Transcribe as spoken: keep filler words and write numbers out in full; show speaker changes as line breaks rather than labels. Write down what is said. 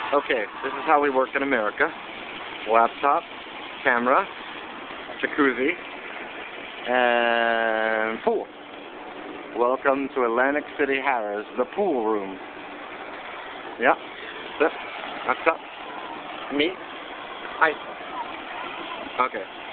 Okay, this is how we work in America. Laptop, camera, jacuzzi, and pool. Welcome to Atlantic City, Harrahs, the pool room. Yeah, that's up. That's up. Me? Hi. Okay.